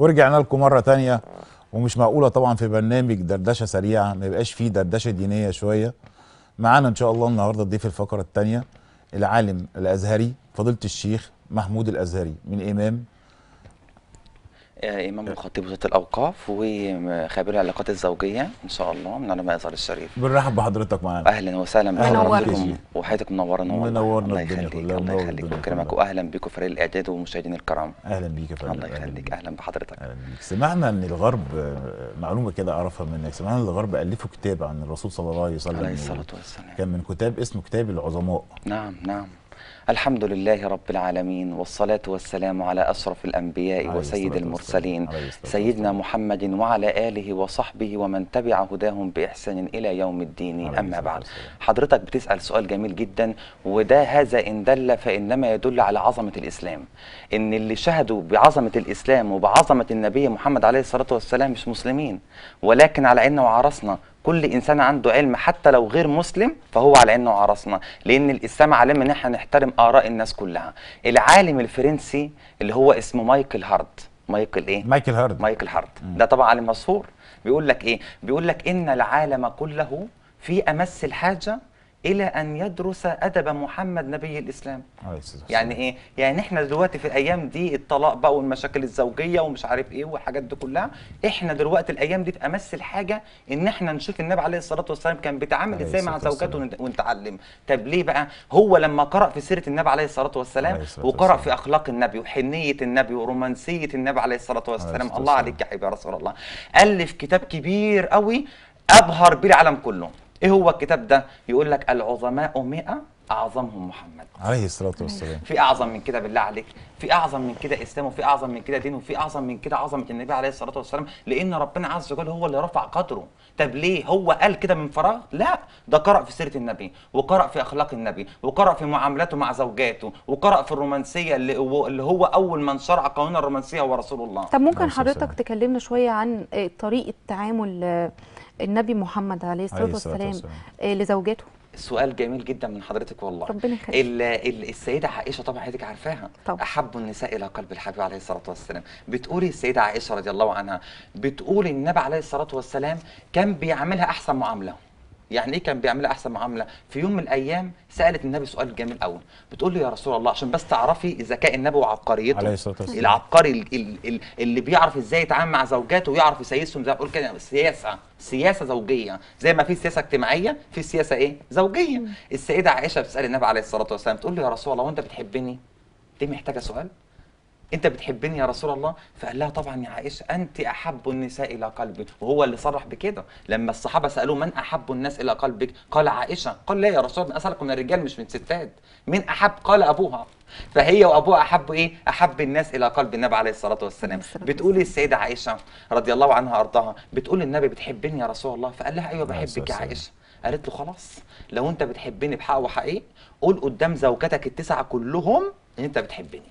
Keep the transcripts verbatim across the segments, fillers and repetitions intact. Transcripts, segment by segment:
ورجعنا لكم مرة تانية. ومش معقولة طبعا في برنامج دردشة سريعة ما يبقاش فيه دردشة دينية شوية. معانا ان شاء الله النهاردة ضيف الفقرة التانية العالم الازهري فضيلة الشيخ محمود الازهري من امام إمام وخطيب وزارة الأوقاف وخبير العلاقات الزوجية إن شاء الله من علماء الأزهر الشريف. بنرحب بحضرتك معانا. أهلا وسهلا منورنا. وحياتك منورنا والله. منورنا الله الدنيا يخليك كلها، الله منور يخليك الدنيا ويكرمك كلها. وأهلا بكم فريق الإعداد والمشاهدين الكرام. اهلا بيك يا فندم. الله أهلاً يخليك بيك. أهلا بحضرتك. اهلا بيك. سمعنا ان الغرب آه، معلومة كده اعرفها منك، سمعنا ان الغرب الفوا كتاب عن الرسول صلى الله عليه وسلم عليه الصلاة والسلام. كان من كتاب اسمه كتاب العظماء. نعم نعم. الحمد لله رب العالمين والصلاة والسلام على أشرف الأنبياء عليه وسيد الصلاة المرسلين والسلام. عليه الصلاة سيدنا والسلام. محمد وعلى آله وصحبه ومن تبع هداهم بإحسان إلى يوم الدين. عليه أما الصلاة بعد، والسلام. حضرتك بتسأل سؤال جميل جدا، وده هذا إن دل فإنما يدل على عظمة الإسلام. إن اللي شهدوا بعظمة الإسلام وبعظمة النبي محمد عليه الصلاة والسلام مش مسلمين، ولكن على عيننا وعرسنا. كل انسان عنده علم حتى لو غير مسلم فهو على انه عرسنا، لان الاسلام علمنا ان احنا نحترم اراء الناس كلها. العالم الفرنسي اللي هو اسمه مايكل هارد، مايكل ايه؟ مايكل هارد. مايكل هارد ده طبعا عالم مشهور. بيقول لك ايه؟ بيقول لك ان العالم كله في امس الحاجه الى ان يدرس ادب محمد نبي الاسلام. عليه الصلاة يعني والسلام. ايه؟ يعني احنا دلوقتي في الايام دي الطلاق بقى والمشاكل الزوجيه ومش عارف ايه والحاجات دي كلها، احنا دلوقتي الايام دي في امس الحاجه ان احنا نشوف النبي عليه الصلاه والسلام كان بيتعامل عليه ازاي مع الصلاة زوجاته والسلام. ونت- ونتعلم. طب ليه بقى؟ هو لما قرأ في سيره النبي عليه الصلاه والسلام عليه الصلاة وقرأ والسلام. في اخلاق النبي وحنيه النبي ورومانسيه النبي عليه الصلاه والسلام، الصلاة الله والسلام. عليك يا حبيبي يا رسول الله، الف كتاب كبير قوي ابهر بيه العالم كله. ايه هو الكتاب ده؟ يقول لك العظماء مئة اعظمهم محمد. عليه الصلاة والسلام. في اعظم من كده بالله عليك؟ في اعظم من كده اسلام، وفي اعظم من كده دين، وفي اعظم من كده عظمه النبي عليه الصلاه والسلام، لان ربنا عز وجل هو اللي رفع قدره. طب ليه هو قال كده من فراغ؟ لا، ده قرأ في سيره النبي، وقرأ في اخلاق النبي، وقرأ في معاملاته مع زوجاته، وقرأ في الرومانسيه اللي هو, اللي هو اول من شرع قانون الرومانسيه هو رسول الله. طب ممكن عليه الصلاة حضرتك والسلام. تكلمنا شوية عن آه، طريقة تعامل آه، النبي محمد عليه الصلاة عليه الصلاة والسلام والسلام. آه، لزوجاته؟ سؤال جميل جدا من حضرتك والله. ربنا يخليك. ال- ال- السيده عائشه طبعا حضرتك عارفاها، طبعا. احب النساء الى قلب الحبيب عليه الصلاه والسلام. بتقولي السيده عائشه رضي الله عنها، بتقول النبي عليه الصلاه والسلام كان بيعملها احسن معامله. يعني ايه كان بيعملها احسن معامله؟ في يوم من الايام سالت النبي سؤال جميل قوي، بتقول له يا رسول الله، عشان بس تعرفي ذكاء النبي وعبقريته. عليه الصلاة والسلام. العبقري ال- ال- ال- اللي بيعرف ازاي يتعامل مع زوجاته ويعرف يسيسهم، زي ما بقول كده سياسه سياسه زوجيه، زي ما في سياسه اجتماعيه في سياسه ايه؟ زوجيه. السيده عائشه بتسال النبي عليه الصلاه والسلام، تقول له يا رسول الله وانت بتحبني؟ دي محتاجه سؤال. انت بتحبني يا رسول الله؟ فقال لها طبعا يا عائشه انت احب النساء الى قلبي، وهو اللي صرح بكده. لما الصحابه سالوه من احب الناس الى قلبك؟ قال عائشه. قال لا يا رسول الله، اسالكم من الرجال مش من ستات. مين احب؟ قال ابوها. فهي وابوها احب ايه؟ احب الناس الى قلب النبي عليه الصلاه والسلام. عليه الصلاة بتقول السيده عائشه رضي الله عنها ارضاها، بتقول النبي بتحبني يا رسول الله؟ فقال لها ايوه عليه الصلاة بحبك يا والسلام. عائشه. قالت له خلاص، لو انت بتحبني بحق وحقيقي قول قدام زوجتك التسعه كلهم ان انت بتحبني.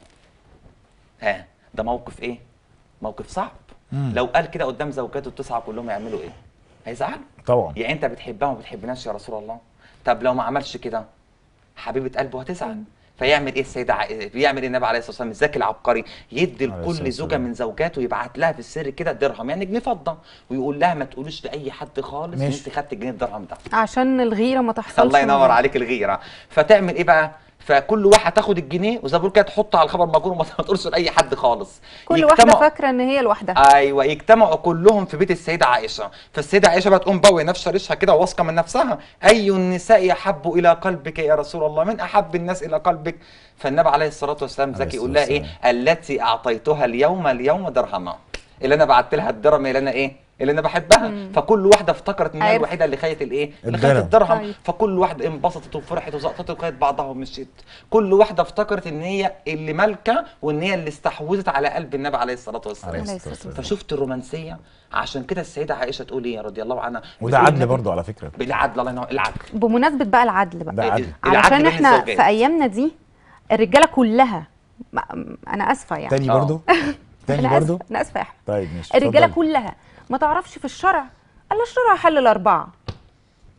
ها، ده موقف ايه؟ موقف صعب. مم. لو قال كده قدام زوجاته التسعه كلهم يعملوا ايه؟ هيزعلوا. طبعا. يعني انت بتحبها وما بتحبناش يا رسول الله؟ طب لو ما عملش كده حبيبه قلبه هتزعل. فيعمل ايه السيده عائشه؟ بيعمل ايه النبي عليه الصلاه والسلام الذكي العبقري؟ يدي عليه الصلاة لكل زوجه والسلام. من زوجاته يبعت لها في السر كده درهم، يعني جنيه فضه، ويقول لها ما تقوليش لاي حد خالص ان ماشي. انت خدت الجنيه الدرهم ده. عشان الغيرة ما تحصلش. الله ينور ما- عليك، الغيره. فتعمل ايه بقى؟ فكل واحد تاخد الجنيه وزي ما بقول كده تحطه على الخبر مجرور وما تقولش لاي حد خالص. كل واحدة يجتمعوا- فاكرة ان هي لوحدها. ايوه، يجتمعوا كلهم في بيت السيده عائشه. فالسيده عائشه بقى تقوم بوي نفسها ريشها كده واثقه من نفسها، اي النساء احب الى قلبك يا رسول الله؟ من احب الناس الى قلبك؟ فالنبي عليه الصلاه والسلام عليه ذكي يقول الصلاة لها ايه؟ التي اعطيتها اليوم اليوم درهما، اللي انا بعت لها الدرهم اللي انا ايه؟ اللي انا بحبها. مم. فكل واحده افتكرت ان هي عارف. الوحيده اللي خدت الايه؟ اللي خدت الدرهم. الدرهم. طيب. فكل واحده انبسطت وفرحت وزقطت وخدت بعضها ومشيت. كل واحده افتكرت ان هي اللي مالكه وان هي اللي استحوذت على قلب النبي عليه الصلاه والسلام. عليه عليه الصلاة الصلاة والسلام. فشفت الرومانسيه. عشان كده السيده عائشه تقول ايه رضي الله عنها؟ وده بتقول عدل النبي- برضو على فكرة. بالعدل، الله ينور، العدل. بمناسبة بقى العدل بقى، ده عدل. العدل علشان بين احنا الزوجات. في ايامنا دي الرجالة كلها ما- انا اسفة يعني. تاني آه. برضو. تاني انا برضو. اسفة انا اسفة يا احمد. طيب ماشي. الرجالة اتفضل. كلها ما تعرفش في الشرع الا الشرع حل الاربعة.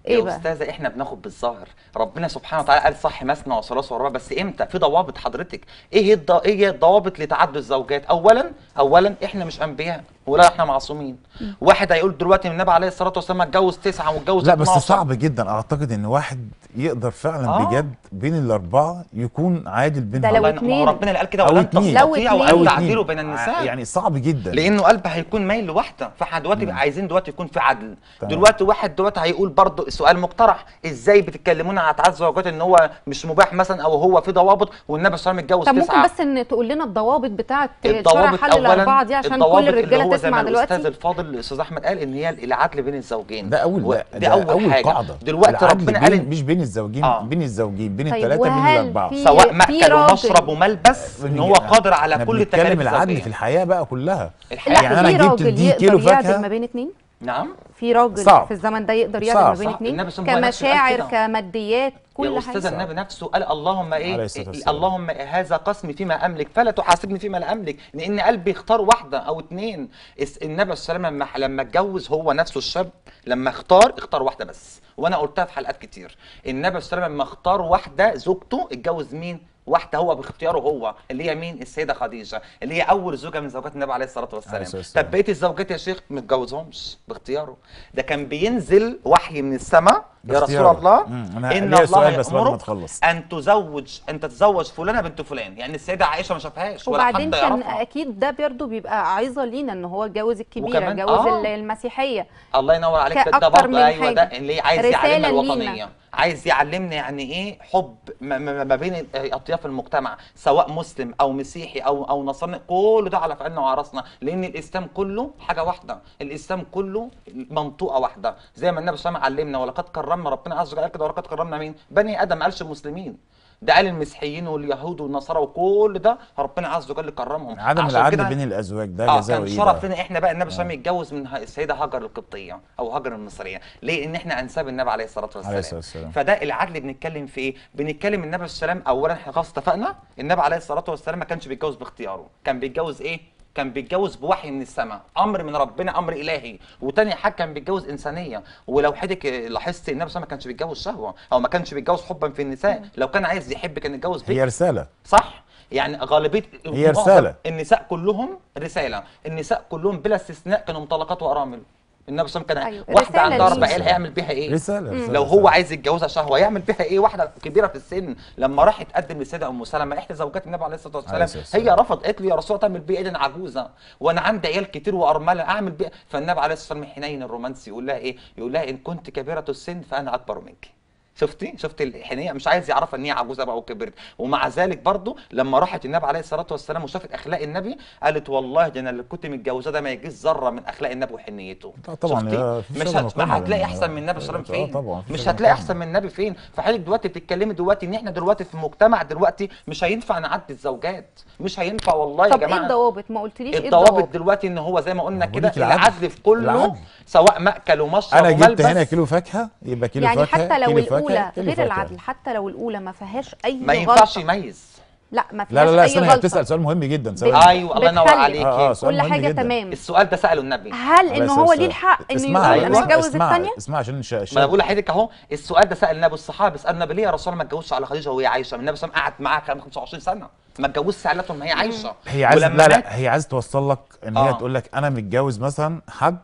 ايه يا بقى؟ استاذه احنا بناخد بالظاهر. ربنا سبحانه وتعالى قال صح مثنى وثلاث ورباع، بس امتى؟ في ضوابط حضرتك. ايه هي الض... ايه هي الضوابط لتعدد الزوجات؟ اولا اولا احنا مش انبياء ولا احنا معصومين. واحد هيقول دلوقتي النبي عليه الصلاه والسلام اتجوز تسعه واتجوز لا بس اتناشر. صعب جدا اعتقد ان واحد يقدر فعلا آه. بجد بين الاربعه يكون عادل ده بينهم. لو الله ينعم. ما هو اتنين. ربنا اللي قال كده أو ولن اتنين. لو تستطيعوا اتنين. ان أو تعدلوا اتنين. بين النساء. يعني صعب جدا. لانه قلب هيكون مايل لواحده، فاحنا دلوقتي مم. عايزين دلوقتي يكون في عدل. تمام. دلوقتي واحد دلوقتي هيقول برضه سؤال مقترح، ازاي بتتكلمونا على تعدد الزوجات ان هو مش مباح مثلا او هو في ضوابط والنبي صلى الله عليه وسلم اتجوز طب ممكن تسعه؟ بس ان تقول لنا الضوابط بتاعه شرع الضوابط حل اولا الاربعه دي عشان الضوابط كل اللي الرجاله هو زي ما تسمع الاستاذ دلوقتي. الفاضل الاستاذ احمد قال ان هي العدل بين الزوجين. ده اول و- لا دي ده اول, أول حاجه. قاعده. دلوقتي العدل ربنا بين قال إن- مش بين الزوجين آه. بين الزوجين بين طيب الثلاثه بين وهل الاربعه. في- سواء في مأكل راجل- ومشرب وملبس ان هو قادر على إحنا كل بنتكلم التكاليف العدل الزوجيه. في الحياه بقى كلها. الحياه لا يعني أنا في جبت راجل دي يقدر كيلو يعدل فاكهة. ما بين اتنين؟ نعم. في راجل صعب. في الزمن ده يقدر يعدل صعب. ما بين صعب. اتنين؟ النبي صلى الله عليه وسلم كمشاعر قال كده. كماديات يا كل استاذ حاجه. النبي نفسه قال اللهم عليه ايه الصلاة والسلام. اللهم هذا قسمي فيما املك فلا تحاسبني فيما لا املك، لان قلبي اختار واحده او اتنين. الس- النبي صلى الله عليه وسلم لما لما اتجوز هو نفسه الشاب لما اختار اختار واحده بس، وانا قلتها في حلقات كتير. النبي صلى الله عليه وسلم لما اختار واحده زوجته اتجوز مين؟ واحده هو باختياره هو، اللي هي مين؟ السيده خديجه، اللي هي اول زوجه من زوجات النبي عليه الصلاه والسلام. عليه الصلاة والسلام. طب بقيه الزوجات يا شيخ ما اتجوزهمش باختياره، ده كان بينزل وحي من السماء يا رسول باختياره. الله مم. أنا ان ليا الله سؤال بس بعد ما يأمرك تخلص. ان تزوج ان تتزوج فلانه بنت فلان، يعني السيده عائشه ما شافهاش ولا وبعدين حد كان يعرفها. اكيد ده برضه بيبقى عظه لينا ان هو اتجوز الكبيره، وكمان- اتجوز آه. المسيحيه. الله ينور عليك. ده, ده كأكتر برضه من ايوه حاجة. ده اللي عايز رسالة يعلمنا لينا. الوطنيه، عايز يعلمنا يعني ايه حب ما, ما, ما بين اطياف المجتمع، سواء مسلم او مسيحي او او نصراني، كل ده على فعلنا وعرسنا، لان الاسلام كله حاجه واحده، الاسلام كله منطوقه واحده، زي ما النبي صلى الله عليه وسلم علمنا ولقد كرمنا، ربنا عز وجل قال كده ولقد كرمنا مين؟ بني ادم، ما قالش المسلمين، ده قال المسيحيين واليهود والنصارى وكل ده ربنا عز وجل كرمهم. عدم عشان العدل كده بين الازواج ده اه جزاؤه كان ايه شرف بقى؟ لنا احنا بقى النبي صلى الله عليه وسلم يتجوز من ه- السيده هاجر القبطيه او هاجر المصريه، ليه؟ ان احنا انساب النبي عليه الصلاه والسلام. عليه الصلاة والسلام. فده العدل بنتكلم في ايه؟ بنتكلم النبي صلى الله عليه وسلم اولا احنا خلاص اتفقنا النبي عليه الصلاه والسلام ما كانش بيتجوز باختياره، كان بيتجوز ايه؟ كان بيتجوز بوحي من السماء، امر من ربنا، امر الهي. وتاني حاجه كان بيتجوز انسانيه، ولو حضرتك لاحظت النبي صلى الله عليه وسلم ما كانش بيتجوز شهوه او ما كانش بيتجوز حبا في النساء، لو كان عايز يحب كان يتجوز بيك. هي رساله. صح؟ يعني غالبيه هي رسالة. النساء كلهم رساله، النساء كلهم بلا استثناء كانوا مطلقات وارامل. النبي صلى الله عليه وسلم أيوة، كان واحده رسالة عندها اربع لينا. عيال هيعمل بيها ايه؟ رساله, رسالة لو رسالة. هو عايز يتجوزها شهوه يعمل بيها ايه؟ واحده كبيره في السن لما راح تقدم للسيده ام سلمه احدى زوجات النبي عليه الصلاه عليه والسلام، الصلاة هي والسلام. رفضت، قالت له يا رسول الله تعمل بيها ايه؟ ده انا عجوزه وانا عندي عيال كتير وارمله اعمل بيها. فالنبي عليه الصلاه والسلام حنين الرومانسي يقول لها ايه؟ يقول لها ان كنت كبيره السن فانا اكبر منك. شفتي شفتي الحنيه، مش عايز يعرفها ان هي عجوزه بقى وكبرت. ومع ذلك برضه لما راحت النبي عليه الصلاه والسلام وشافت اخلاق النبي قالت والله ده انا اللي كنت متجوزاه ده ما يجيش ذره من اخلاق النبي وحنيته. طبعا شفتي؟ يا- في مش شغل هت... مقارنة ما هتلاقي بين- احسن من النبي صلى الله عليه آه وسلم فين؟ طبعا في مش شغل هتلاقي مقارنة. احسن من النبي فين؟ فحضرتك دلوقتي بتتكلمي دلوقتي ان احنا دلوقتي في مجتمع دلوقتي مش هينفع نعدي الزوجات، مش هينفع والله يا طب ايه جماعه. الضوابط؟ ما قلتليش ايه الضوابط الضوابط؟ دلوقتي ان هو زي ما قلنا ما كده بقولك العدل. العدل في كله العدل. سواء مأكل ومشرب انا جبت وملبس. هنا كيلو فاكهه يبقى كيلو يعني فاكهه حتى لو كيلو فاكهة، الاولى كيلو غير فاكهة. العدل، حتى لو الاولى ما فيهاش اي ما غلطه. ينفعش يميز. لا ما فيهاش لا لا لا اي استنى، هي غلطه. بتسال سؤال مهم جدا. بت- ثواني. ايوه الله ينور بتخلي. عليك. اه اه سؤال كل مهم حاجه جدا. تمام. السؤال ده سأله النبي. هل عليه ان الصلاة هو ليه والسلام. الحق انه اسمعها، يقول انا أيوة. اتجوز اسمعها، الثانيه؟ اسمعها عشان ش... ش... ما انا بقول لحضرتك اهو السؤال ده سأل النبي الصحابه بيسالوا النبي ليه يا رسول الله ما اتجوزش على خديجه وهي عايشه؟ النبي صلى الله عليه وسلم قعد معاها خمسة وعشرين سنه ما اتجوزش علتهم ما هي عايشه. هي عايز ولما لا مات- لا هي عايز توصل لك ان هي آه. تقول لك انا متجوز مثلا حد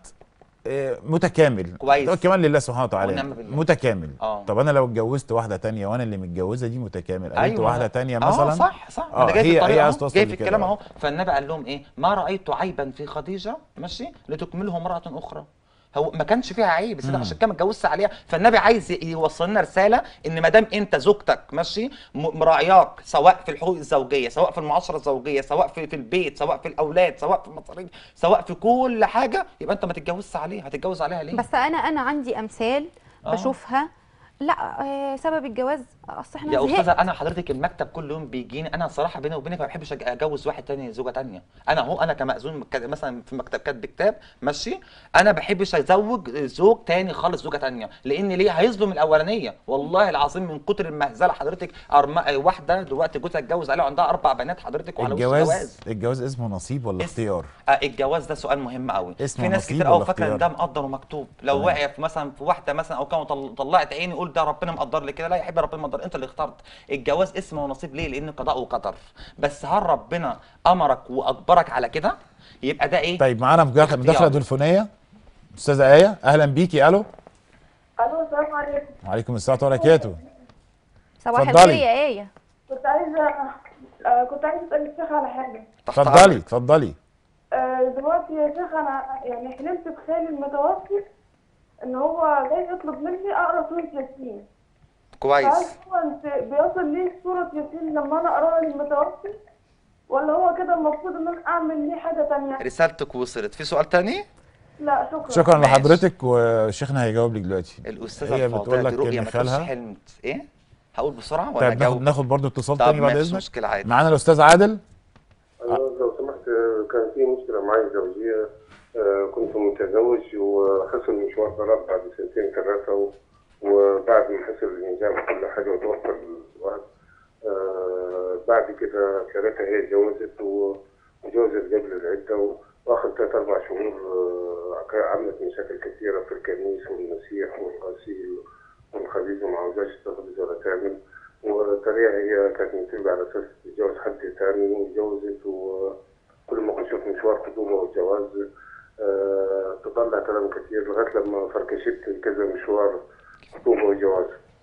آه، متكامل كويس. كمان لله سبحانه وتعالى ونعم بالله. متكامل. آه. طب انا لو اتجوزت واحده تانية وانا اللي متجوزه دي متكامل، قابلت أيوة. واحده تانية اه مثلا صح صح اه انا جاي في هي الطريق هي أهو، عايز توصل جاي في لكده. الكلام اهو. فالنبي قال لهم ايه؟ ما رايت عيبا في خديجه ماشي لتكمله امراه اخرى. هو ما كانش فيها عيب بس ده عشان كده ما اتجوزش عليها. فالنبي عايز ي- يوصل لنا رساله ان ما دام انت زوجتك ماشي م- مراعياك سواء في الحقوق الزوجيه سواء في المعاشره الزوجيه سواء في في البيت سواء في الاولاد سواء في المصاريف سواء في كل حاجه، يبقى انت ما تتجوزش عليها. هتتجوز عليها ليه؟ بس انا انا عندي امثال آه. بشوفها لا آه، سبب الجواز اصل احنا يا استاذه زهقت. انا حضرتك المكتب كل يوم بيجيني، انا صراحه بيني وبينك ما بحبش أج- اجوز واحد تاني زوجه تانيه. انا اهو انا كمأذون ك- مثلا في مكتب كاتب كتاب ماشي، انا ما بحبش ازوج زوج تاني خالص زوجه تانيه، لان ليه هيظلم الاولانيه. والله العظيم من كتر المهزله حضرتك أرم... واحده دلوقتي جوزها اتجوز عليها وعندها اربع بنات حضرتك وعلى وش الجواز جواز. الجواز اسمه نصيب ولا اس... اختيار؟ آه الجواز ده سؤال مهم قوي. اسمه في ناس نصيب كتير قوي ولا فاكره ان اختيار؟ ده مقدر ومكتوب، لو تمام. وقع في مثلا في واحده مثلا او كان طل- طلعت عيني قول ده ربنا مقدر لي كده. لا يا حبيبي ربنا مقدر، انت اللي اخترت. الجواز اسمه ونصيب ليه؟ لانه قضاء وقدر. بس هل ربنا امرك واجبرك على كده؟ يبقى ده ايه؟ طيب معانا مداخله اختيار. مداخله تليفونيه. استاذه ايه اهلا بيكي. الو. الو السلام عليكم. وعليكم السلام ورحمه الله وبركاته. صباح اتفضلي. الخير يا ايه. كنت عايزه آه كنت عايزه اسال الشيخ على حاجه. تحت اتفضلي أمرك. اتفضلي. آه دلوقتي يا شيخ انا يعني حلمت بخالي المتوفي ان هو جاي يطلب مني اقرا سوره ياسين. هل كويس. هو انت بيصل لي سوره ياسين لما انا اقراها للمتوفي، ولا هو كده المفروض ان انا اعمل ليه حاجه تانية؟ رسالتك وصلت. في سؤال تاني؟ لا شكرا. شكرا ماشي. لحضرتك وشيخنا هيجاوب لك دلوقتي. الاستاذه هي الفاضله بتقول دي لك رؤيه ان ما تقولش خالها. حلمت ايه؟ هقول بسرعه ولا طيب ناخد اجاوب؟ ناخد برضه اتصال طب تاني بعد ماشي، اذنك. مشكله عادي. معانا الاستاذ عادل. أنا لو سمحت آه، كان في مشكلة معي زوجية. آه، كنت متزوج وحصل مشوار طلاق بعد سنتين ثلاثة و- وبعد ما حصل الإنجاب وكل حاجة وتوفر الولد. آه، بعد كده خالتها هي اتجوزت و- وجوزت قبل العدة و- وآخر ثلاث أربع شهور آه، عملت مشاكل كثيرة في الكنيسة والمسيح والغسيل والخبيز وما عاوزاش تخبز ولا تعمل. وطريقة هي كانت متفقة على أساس تتجوز حد تاني واتجوزت، وكل ما كنت أشوف مشوار خطوبة والجواز أه تطلع كلام كتير لغاية لما فركشت كذا مشوار خطوبة وجواز.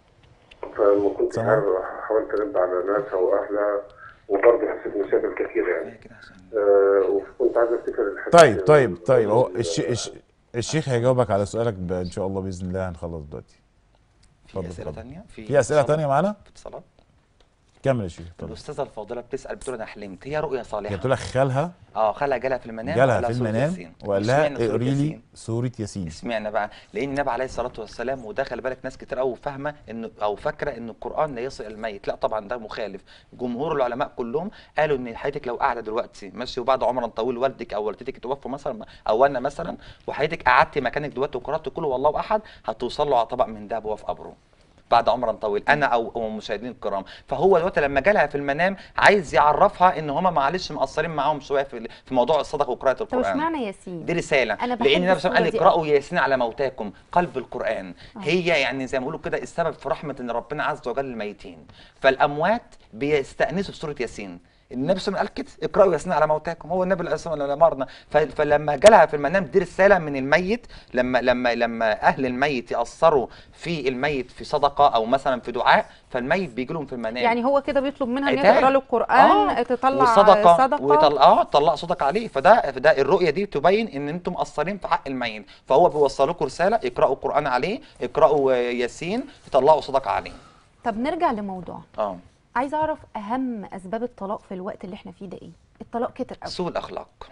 فما كنتش تمام. عارف، حاولت أرد على ناسها وأهلها وبرضه حسيت مشاكل كتير يعني. كده عشان أه وكنت عايز أفتكر الحاجات. طيب طيب طيب هو الش... الش... الشيخ هيجاوبك على سؤالك ب... ان شاء الله باذن الله. هنخلص دلوقتي. في اتفضل، اسئله اتفضل. تانيه؟ في اسئله اتصالات؟ تانيه معانا؟ في اتصالات؟ كمل يا شيخ اتفضل. الاستاذه الفاضله بتسال بتقول انا حلمت، هي رؤيه هي صالحه. بتقول لك خالها اه خالها جالها في المنام جالها وقال لها في سورة المنام ياسين. وقال لها اشمعنى سورة اقري لي ياسين؟ سوره ياسين. اشمعنى بقى؟ لان النبي عليه الصلاه والسلام، وده خلي بالك ناس كتير قوي فاهمه انه او فاكره ان القران لا يصل الميت. لا طبعا ده مخالف. جمهور العلماء كلهم قالوا ان حياتك لو قاعده دلوقتي ماشي وبعد عمر طويل والدك او والدتك توفوا مثلا او انا مثلا، وحياتك قعدتي مكانك دلوقتي وقرات كل والله احد، هتوصل له على طبق من دهب وهو في قبره بعد عمر طويل، انا او او المشاهدين الكرام. فهو دلوقتي لما جالها في المنام عايز يعرفها ان هم معلش مقصرين معاهم شويه في في موضوع الصدقه وقراءه طب القران. اشمعنى ياسين؟ دي رساله. أنا بحب لان النبي صلى الله عليه السورة وسلم دي قال اقرأوا ياسين على موتاكم قلب القران. آه. هي يعني زي ما بيقولوا كده السبب في رحمه ان ربنا عز وجل الميتين، فالاموات بيستانسوا بسوره ياسين. النبي صلى الله عليه وسلم قال كده اقرأوا ياسين على موتاكم، هو النبي صلى الله عليه وسلم امرنا. ف- فلما جالها في المنام دي رساله من الميت، لما لما لما اهل الميت ياثروا في الميت في صدقه او مثلا في دعاء، فالميت بيجي لهم في المنام. يعني هو كده بيطلب منها ان هي عتاب. تقرا له القران، آه. تطلع وصدقه صدقه وطلع اه طلع صدقه عليه. فده فده الرؤيه دي تبين ان انتم مقصرين في حق الميت، فهو بيوصل لكم رساله اقراوا القران عليه، اقراوا آه، ياسين، تطلعوا صدقه عليه. طب نرجع لموضوع، اه عايزه اعرف اهم اسباب الطلاق في الوقت اللي احنا فيه ده ايه؟ الطلاق كتر قوي. سوء الاخلاق.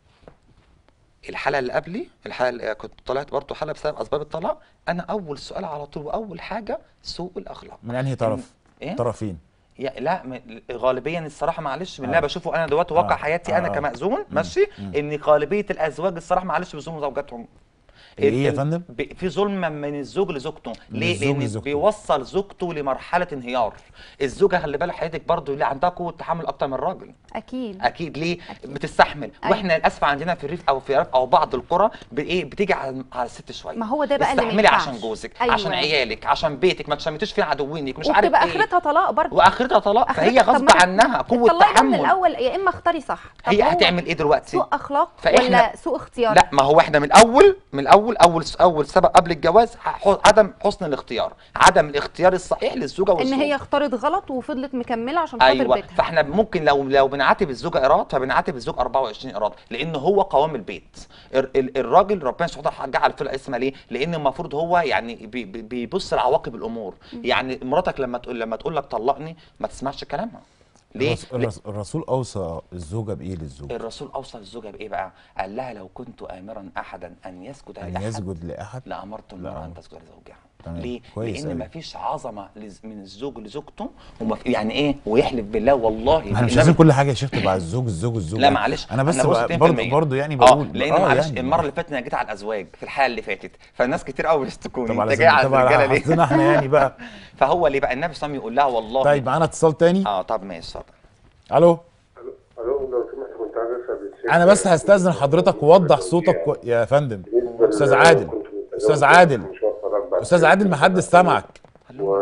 الحلقه اللي قبلي الحلقه اللي كنت طلعت برضه حلقه بسبب اسباب الطلاق، انا اول سؤال على طول واول حاجه سوء الاخلاق. من انهي طرف؟ ايه؟ طرفين. يا لا م- غالبيا الصراحه معلش من اللي آه. انا بشوفه انا دلوقتي واقع آه. حياتي انا آه. كمأذون مم. ماشي، مم. ان غالبيه الازواج الصراحه معلش بيظلموا زوجاتهم. ايه ال- يا ال- فندم؟ ب- في ظلم من الزوج لزوجته. من ليه؟ الزوج لان لزوجته. بيوصل زوجته لمرحله انهيار. الزوجه خلي بالك حياتك برضو اللي عندها قوه تحمل اكتر من الراجل. اكيد اكيد ليه؟ أكيد. بتستحمل. أيوة. واحنا للاسف عندنا في الريف او في او بعض القرى بايه بتيجي على على الست شويه. ما هو ده بقى اللي ما استحملي عشان ينفعش. جوزك، أيوة. عشان عيالك، عشان بيتك، ما تشمتوش فيه عدوينك مش عارف وبتبقى ايه. اخرتها طلاق برضه. واخرتها طلاق. فهي آخرتها- طب غصب ما عنها قوه الطلاق ده من تحمل. الاول يا اما اختاري صح. طب هي هو هتعمل ايه دلوقتي؟ سوء اخلاق فإحنا- ولا سوء اختيار؟ لا ما هو احنا من الاول من الاول اول اول سبب قبل الجواز ح- عدم حسن الاختيار، عدم الاختيار الصحيح للزوجه ان والزوج. هي اختارت غلط وفضلت مكمله عشان خاطر ايوه. بيتها. فاحنا ممكن لو لو بنعاتب الزوجه ايراد فبنعاتب الزوج أربعة وعشرين ايراد، لان هو قوام البيت. ال- ال- الراجل ربنا سبحانه وتعالى جعل في العصمه ليه؟ لان المفروض هو يعني بي- بي- بيبص لعواقب الامور. يعني مراتك لما تقول لما تقول لك طلقني ما تسمعش كلامها. ليه؟ الرس- الرس- الرسول اوصى الزوجه بايه للزوج؟ الرسول اوصى الزوجه بايه بقى؟ قال لها لو كنت امرا احدا ان يسجد ان لاحد يسجد لاحد لامرت المراه ان لأمر. تسجد لزوجها. تمام. ليه؟ كويس لان أوي. مفيش عظمه لز- من الزوج لزوجته، ومف... يعني ايه، ويحلف بالله والله ما احنا مش النبي- لازم كل حاجه يا شيخ تبقى الزوج الزوج الزوج لا يعني. معلش انا بس بص بقى اتنين في برضه المية. برضه يعني اه بقول لان اه معلش يعني المره اللي فاتت انا جيت على الازواج في الحلقه اللي فاتت، فالناس كتير قوي بيشتكوني طب انت على جاي على طب على الرجاله ليه؟ حظنا احنا يعني بقى. فهو ليه بقى النبي صلى الله عليه وسلم يقول لها والله. طيب معانا اتصال تاني. اه طب ماشي اتفضل. الو. الو لو سمحت كنت عايز اسال الشيخ. انا بس هستاذن حضرتك ووضح صوتك كو... يا فندم. بالنسبة استاذ ل- عادل كنت متجوز استاذ عادل مشوار طلاق بعد استاذ كده. عادل ما حدش سامعك. و...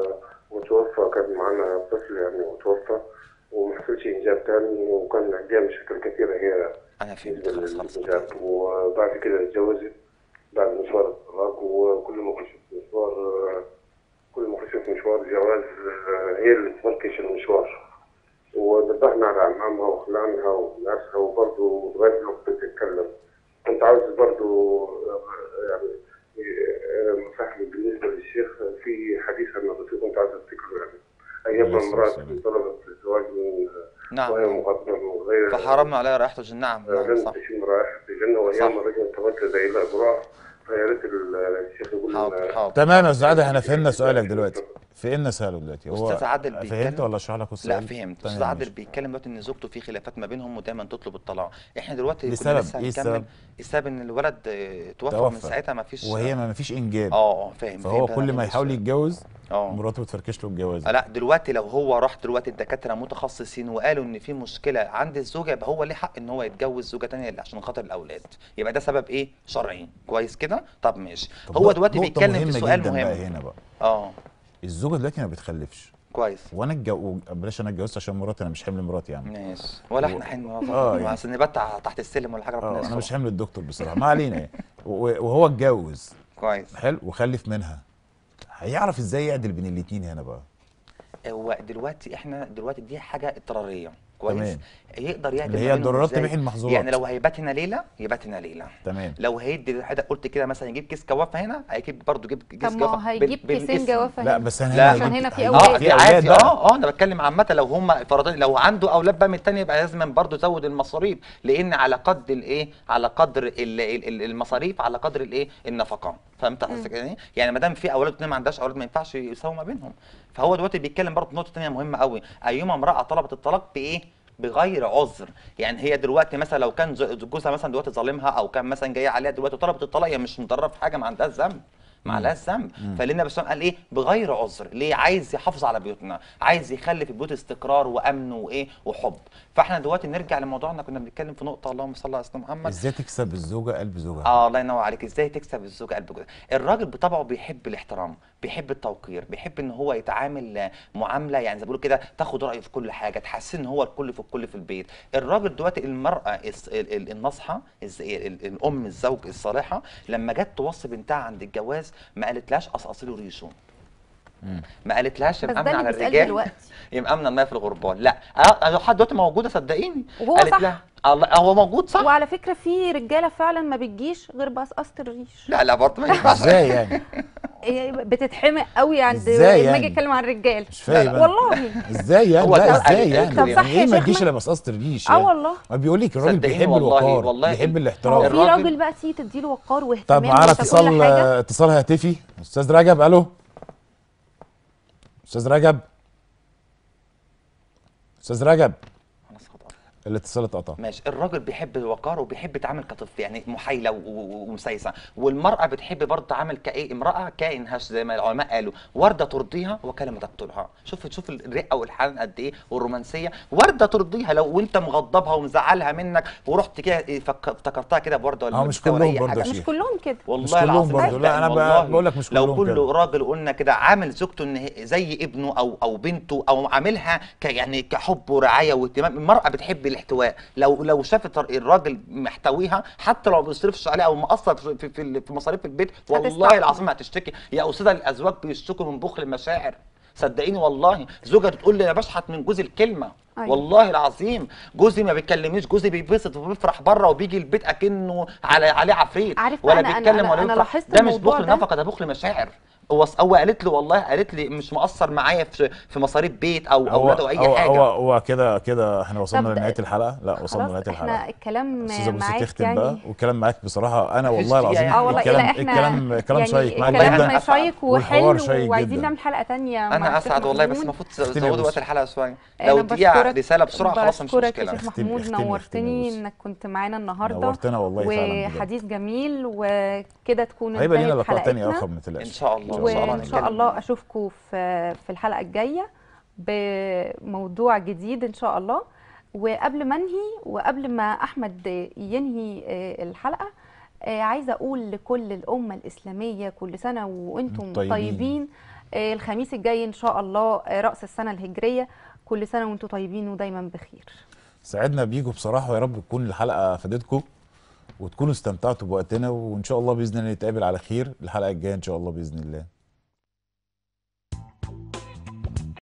وتوفى، كان معانا طفل يعني وتوفى وما حصلش انجاب تاني، وكان عندها مشاكل كثيره هي انا فهمت بالنسبه خلاص خلاص. للانجاب. وبعد كده اتجوزت بعد مشوار الطلاق، وكل ما خشت مشوار كل ما خشت مشوار جواز هي اللي تفركش المشوار، وذبحنا على عمامها وخلانها وناسها، وبرضه لغايه دلوقتي بتتكلم. كنت عاوز برضه يعني نصيحة بالنسبة للشيخ في حديث عن الرسول، كنت عايز افتكره يعني. أيام امرأة طلبت الزواج من نعم. وهي مغضبة من غير فحرمنا عليها رائحة الجنة. نعم نعم لم صح. تشم رائحة الجنة، وهي صح. الرجل تمثل زي الأبرار. فيا ريت الشيخ يقول حاضر لنا. حاضر. تمام يا استاذ عادل احنا فهمنا سؤالك دلوقتي. فهمنا سؤاله دلوقتي. هو أستاذ عادل فهمت بيتكلم- ولا اشرح لك السؤال؟ لا فهمت. تمام، استاذ عادل ماشي. بيتكلم دلوقتي ان زوجته في خلافات ما بينهم ودايما تطلب الطلاق. احنا دلوقتي كنا لسبب لسه ايه هنكمل. السبب؟ السبب ان الولد آه، توفى توفى. من ساعتها ما فيش. وهي ما فيش انجاب. اه اه فاهم. فهو فهمت كل أنا ما فهمت يحاول السؤال. يتجوز اه مراته بتفركش له الجواز. لا دلوقتي لو هو راح دلوقتي الدكاتره متخصصين وقالوا ان في مشكله عند الزوجه، يبقى هو ليه حق ان هو يتجوز زوجه ثانيه عشان خاطر الاولاد. يبقى ده سبب ايه؟ شرعي. كويس كده؟ طب ماشي. طب هو نق- دلوقتي نقطة بيتكلم في مهمة سؤال جدا بقى مهم. هنا بقى. اه الزوجه دلوقتي ما بتخلفش، كويس. وانا اتجو... بلاش انا اتجوزت عشان مراتي، انا مش حمل مراتي يعني. ماشي. ولا و- احنا حلم آه، يعني. عشان نبات تحت السلم ولا حاجه ربنا اه انا يستر. مش حمل الدكتور بصراحه، ما علينا يعني. و- وهو اتجوز كويس. حلو وخلف منها، هيعرف ازاي يعدل بين الاثنين هنا بقى؟ هو دلوقتي احنا دلوقتي دي حاجه اضطراريه. كويس. تمام. يقدر يعدل اللي ما هي بينهم الضرورات إزاي؟ تبيح المحظورات. يعني لو هيبات هنا ليله يبات هنا ليله. تمام. لو هيدي حضرتك قلت كده مثلا يجيب كيس جوافه هنا، هيجيب برضه يجيب كيس طب ما جوافه هو هيجيب بال- كيسين بالاسم. جوافه لا هنا. بس انا لا، هنا عشان هجيب- هنا في هيجيب اه أولاد. دي أولاد عادي. بقى. اه اه انا بتكلم عامه لو هم فرضين لو عنده اولاد بقى من الثانيه يبقى لازم برضه يزود المصاريف، لان على قدر الايه؟ على قدر ال- ال- ال- المصاريف على قدر الايه؟ النفقه. فهمت قصدك ايه؟ يعني ما دام في اولاد واثنين ما عندهاش اولاد ما ينفعش يساووا ما بينهم. فهو دلوقتي بيتكلم برضه نقطه ثانيه مهمه قوي. ايما امراه طلبت الطلاق بايه؟ بغير عذر. يعني هي دلوقتي مثلا لو كان ز- جوزها مثلا دلوقتي ظالمها او كان مثلا جاي عليها دلوقتي وطلبت الطلاق، هي مش مضرره في حاجه، ما عندهاش ذنب. ما عليهاش ذنب. فالنبي صلى الله عليه وسلم قال ايه؟ بغير عذر. ليه؟ عايز يحافظ على بيوتنا، عايز يخلي في البيوت استقرار وامن وايه وحب. فاحنا دلوقتي نرجع لموضوعنا، كنا بنتكلم في نقطه اللهم صل على سيدنا محمد. ازاي تكسب الزوجه قلب زوجها؟ اه الله ينور عليك. ازاي تكسب الزوج قلب جوزها؟ الراجل بطبعه بيحب الاحترام، بيحب التوقير، بيحب ان هو يتعامل آه، معامله يعني زي ما بيقولوا كده تاخد رايه في كل حاجه، تحسن ان هو الكل في الكل في البيت. الراجل دلوقتي المراه الس- ال- ال- الناصحه الز- ال- ال- الام الزوج الصالحه لما جت توصي بنتها عند الجواز ما قالتلاش قصقصي له ريشه. ما قالتلهاش بس يا ده مأمنة اللي على بيتقال الرجال دلوقتي. يا مأمنة الماء في الغربال. لا اه لحد دلوقتي موجوده صدقيني. وهو قالت صح. لها الله هو موجود صح. وعلى فكره في رجاله فعلا ما بتجيش غير بقصقصه الريش. لا لا برضه ما ينفعش. ازاي يعني؟ إيه، بتتحمق قوي عند إزاي لما اجي يعني؟ اتكلم عن الرجال. مش فاهم أنا. والله ازاي يعني؟ هو لا ده ازاي قال- يعني؟ طب يعني صح ايه يا ما شيخنا؟ تجيش الا بصاصه الريش اه يعني؟ والله. ما بيقول لك الراجل صدقيني بيحب والله- الوقار، والله بيحب ال- هو الاحترام. في الراجل- راجل بقى تيجي تديله وقار طب واهتمام معانا وشا كل اتصال حاجه. اتصال هاتفي. استاذ رجب الو. استاذ رجب استاذ رجب خلاص خلاص. الاتصال اتقطع. ماشي. الراجل بيحب الوقار وبيحب يتعامل كطفل يعني محايله و- و- ومسايسه، والمراه بتحب برضه تتعامل كايه؟ امراه كائن هش زي ما العلماء قالوا، ورده ترضيها وكلمه تقتلها. شوف شوف الرقه والحنان قد ايه والرومانسيه. ورده ترضيها لو وانت مغضبها ومزعلها منك ورحت كده فك- افتكرتها كده بورده ولا اه مش نكتة ولا كلهم أي برضه حاجة. يا مش شيخ. كلهم كده. والله مش كلهم العظيم برضه. لا، أنا ب- والله. بقول لك مش لو كلهم كل كده. راجل قلنا كده عامل زوجته ان هي- زي ابنه او او بنته او عاملها ك يعني كحب ورعايه واهتمام. المراه بتحب الاحتواء. لو لو شافت الراجل محتويها حتى لو ما بيصرفش عليها او مقصر في في, في, في مصاريف البيت والله هتستحمل. العظيم هتشتكي. يا استاذه الازواج بيشتكوا من بخل المشاعر. صدقيني والله زوجة تقول لي انا بشحت من جوزي الكلمه. أيوة. والله العظيم جوزي ما بيكلمنيش، جوزي بيبسط وبيفرح بره وبيجي البيت اكنه على عليه عفريت عارف ولا أنا- أنا- بيتكلم أنا- ولا أنا بيفرح. لاحظت ده مش الموضوع بخل ده. نفقه، ده بخل مشاعر. هو هو قالت له والله، قالت لي مش مقصر معايا في في مصاريف بيت او هو اولاد او اي هو حاجه. هو هو كده كده احنا وصلنا طب لنهايه الحلقه. لا وصلنا خلاص لنهايه الحلقه. احنا الكلام استاذه بوسي معاك تختم بقى، يعني. والكلام معاك بصراحه انا مفيش والله دقيقة العظيم يعني. اه والله الكلام لا احنا الكلام كلام يعني شيق معاك والله الكلام أنا جدا، شيق والحوار وحلو، شيق وعايزين جدا. نعمل حلقه تانية مع انا الشيخ اسعد والله، بس محمود. المفروض اختمي يا تزودوا وقت بوسي. الحلقه شويه. انا لو دقيقه بشكرك رساله بسرعه خلاص مش بشكرك يا مشكله. شيخ اختمي- محمود، اختمي- اختمي يا نورتني بوسي. انك كنت معانا النهارده، نورتنا والله فعلا بجد. وحديث جميل، وكده تكون هيبقى لينا انتهت لقاء تاني حلقتنا. اخر ما تقلقش. ان شاء الله، إن ان شاء الله وان شاء هنتكلم. الله اشوفكم في في الحلقه الجايه بموضوع جديد ان شاء الله. وقبل ما انهي وقبل ما احمد ينهي الحلقه، عايزه اقول لكل الامه الاسلاميه كل سنه وانتم طيبين. طيبين. الخميس الجاي ان شاء الله راس السنه الهجريه، كل سنه وانتم طيبين ودايما بخير. سعدنا بيكم بصراحه، ويا رب تكون الحلقه فادتكم وتكونوا استمتعتوا بوقتنا، وان شاء الله باذن الله نتقابل على خير الحلقه الجايه ان شاء الله باذن الله.